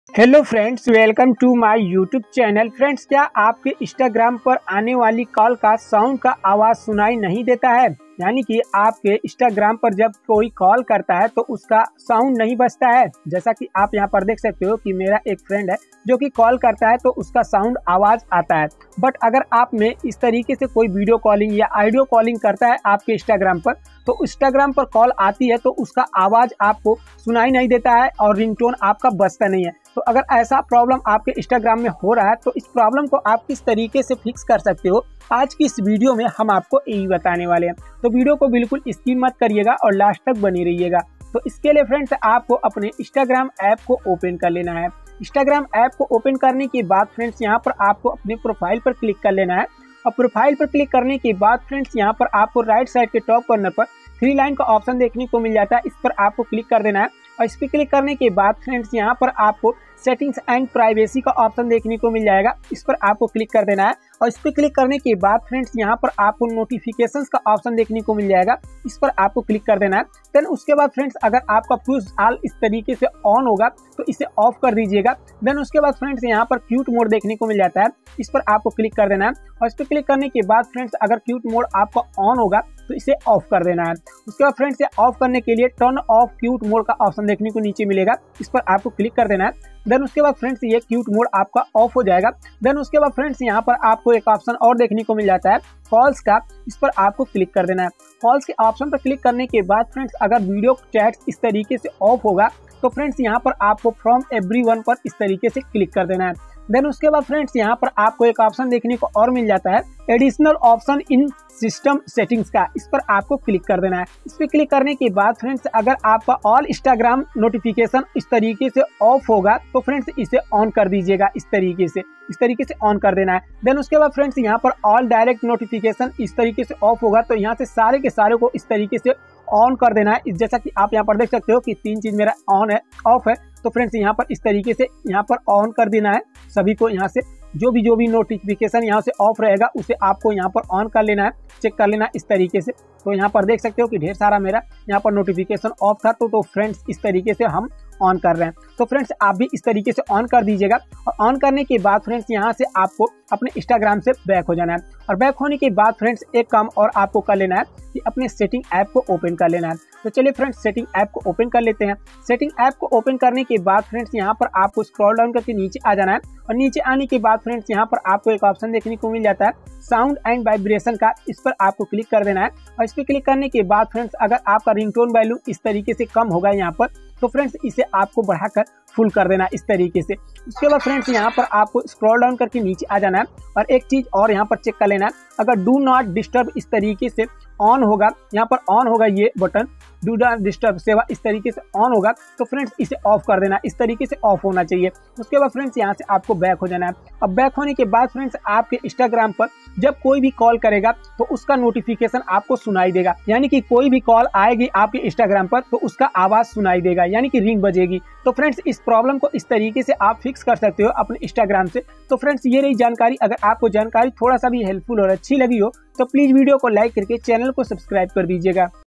Hello friends, welcome to my YouTube channel. Friends, क्या आपके Instagram पर आने वाली कॉल का साउंड का आवाज़ सुनाई नहीं देता है? यानी कि आपके इंस्टाग्राम पर जब कोई कॉल करता है तो उसका साउंड नहीं बजता है। जैसा कि आप यहां पर देख सकते हो कि मेरा एक फ्रेंड है जो कि कॉल करता है तो उसका साउंड आवाज़ आता है। बट अगर आप में इस तरीके से कोई वीडियो कॉलिंग या ऑडियो कॉलिंग करता है आपके इंस्टाग्राम पर, तो इंस्टाग्राम पर कॉल आती है तो उसका आवाज़ आपको सुनाई नहीं देता है और रिंगटोन आपका बजता नहीं है। तो अगर ऐसा प्रॉब्लम आपके इंस्टाग्राम में हो रहा है तो इस प्रॉब्लम को आप किस तरीके से फिक्स कर सकते हो, आज की इस वीडियो में हम आपको यही बताने वाले हैं। तो वीडियो को बिल्कुल स्किप मत करिएगा और लास्ट तक बने रहिएगा। तो इसके लिए फ्रेंड्स, आपको अपने इंस्टाग्राम ऐप को ओपन कर लेना है। इंस्टाग्राम ऐप को ओपन करने के बाद फ्रेंड्स, यहाँ पर आपको अपने प्रोफाइल पर क्लिक कर लेना है। और प्रोफाइल पर क्लिक करने के बाद फ्रेंड्स, यहाँ पर आपको राइट साइड के टॉप कॉर्नर पर 3 लाइन का ऑप्शन देखने को मिल जाता है। इस पर आपको क्लिक कर देना है और इस पर क्लिक करने के बाद फ्रेंड्स, यहाँ पर आपको सेटिंग्स एंड प्राइवेसी का ऑप्शन देखने को मिल जाएगा। इस पर आपको क्लिक कर देना है और इस पर क्लिक करने के बाद फ्रेंड्स, यहाँ पर आपको नोटिफिकेशंस का ऑप्शन देखने को मिल जाएगा। इस पर आपको क्लिक कर देना है। देन उसके बाद फ्रेंड्स, अगर आपका पुश ऑल इस तरीके से ऑन होगा तो इसे ऑफ कर दीजिएगा। देन उसके बाद फ्रेंड्स, यहाँ पर क्यूट मोड देखने को मिल जाता है। इस पर आपको क्लिक कर देना है और इस पर क्लिक करने के बाद फ्रेंड्स, अगर क्यूट मोड आपका ऑन होगा तो इसे ऑफ कर देना है। उसके बाद फ्रेंड्स, ऑफ करने के लिए टर्न ऑफ क्यूट मोड का ऑप्शन देखने को नीचे मिलेगा। इस पर आपको क्लिक कर देना है। देन उसके बाद फ्रेंड्स, ये क्यूट मोड आपका ऑफ हो जाएगा। देन उसके बाद फ्रेंड्स, यहाँ पर आपको एक ऑप्शन और देखने को मिल जाता है कॉल्स का। इस पर आपको क्लिक कर देना है। कॉल्स के ऑप्शन पर क्लिक करने के बाद फ्रेंड्स, अगर वीडियो चैट इस तरीके से ऑफ होगा तो फ्रेंड्स, यहाँ पर आपको फ्रॉम एवरीवन पर इस तरीके से क्लिक कर देना है। देन उसके बाद फ्रेंड्स, यहाँ पर आपको एक ऑप्शन देखने को और मिल जाता है additional option in system settings का। इस पर आपको क्लिक कर देना है। इस पर क्लिक करने के बाद फ्रेंड्स, अगर आपका ऑल इंस्टाग्राम नोटिफिकेशन इस तरीके से ऑफ होगा तो फ्रेंड्स, इसे ऑन कर दीजिएगा। इस तरीके से ऑन कर देना है। देन उसके बाद फ्रेंड्स, यहाँ पर ऑल डायरेक्ट नोटिफिकेशन इस तरीके से ऑफ होगा तो यहाँ से सारे के सारे को इस तरीके से ऑन कर देना है। जैसा कि आप यहाँ पर देख सकते हो कि 3 चीज मेरा ऑन है, ऑफ है। तो फ्रेंड्स, यहाँ पर इस तरीके से यहाँ पर ऑन कर देना है सभी को। यहाँ से जो भी नोटिफिकेशन यहाँ से ऑफ रहेगा उसे आपको यहाँ पर ऑन कर लेना है, चेक कर लेना इस तरीके से। तो यहाँ पर देख सकते हो कि ढेर सारा मेरा यहाँ पर नोटिफिकेशन ऑफ था। तो फ्रेंड्स, इस तरीके से हम ऑन कर रहे हैं। तो फ्रेंड्स, आप भी इस तरीके से ऑन कर दीजिएगा। और ऑन करने के बाद फ्रेंड्स, यहाँ से आपको अपने इंस्टाग्राम से बैक हो जाना है। और बैक होने के बाद फ्रेंड्स, एक काम और आपको कर लेना है कि अपने सेटिंग ऐप को ओपन कर लेना है। तो चलिए फ्रेंड्स, सेटिंग ऐप को ओपन कर लेते हैं। सेटिंग ऐप को ओपन करने के बाद फ्रेंड्स, यहाँ पर आपको स्क्रॉल डाउन करके नीचे आ जाना है। और नीचे आने के बाद फ्रेंड्स, यहाँ पर आपको एक ऑप्शन देखने को मिल जाता है साउंड एंड वाइब्रेशन का। इस पर आपको क्लिक कर देना है। और इस पर क्लिक करने के बाद फ्रेंड्स, अगर आपका रिंगटोन वैल्यू इस तरीके से कम होगा यहाँ पर, तो फ्रेंड्स, इसे आपको बढ़ाकर फुल कर देना इस तरीके से। उसके बाद फ्रेंड्स, यहाँ पर आपको स्क्रॉल डाउन करके नीचे आ जाना है। और एक चीज और यहाँ पर चेक कर लेना है, अगर डू नॉट डिस्टर्ब इस तरीके से ऑन होगा, यहाँ पर ऑन होगा ये बटन डू नॉट डिस्टर्ब सेवा इस तरीके से ऑन होगा तो फ्रेंड्स, इसे ऑफ कर देना। इस तरीके से ऑफ होना चाहिए। उसके बाद फ्रेंड्स, यहाँ से आपको बैक हो जाना है। अब बैक होने के बाद फ्रेंड्स, आपके इंस्टाग्राम पर जब कोई भी कॉल करेगा तो उसका नोटिफिकेशन आपको सुनाई देगा। यानी कि कोई भी कॉल आएगी आपके इंस्टाग्राम पर तो उसका आवाज सुनाई देगा, यानी कि रिंग बजेगी। तो फ्रेंड्स, इस प्रॉब्लम को इस तरीके से आप फिक्स कर सकते हो अपने इंस्टाग्राम से। तो फ्रेंड्स, ये रही जानकारी। अगर आपको जानकारी थोड़ा सा भी हेल्पफुल और अच्छी लगी हो तो प्लीज वीडियो को लाइक करके चैनल को सब्सक्राइब कर दीजिएगा।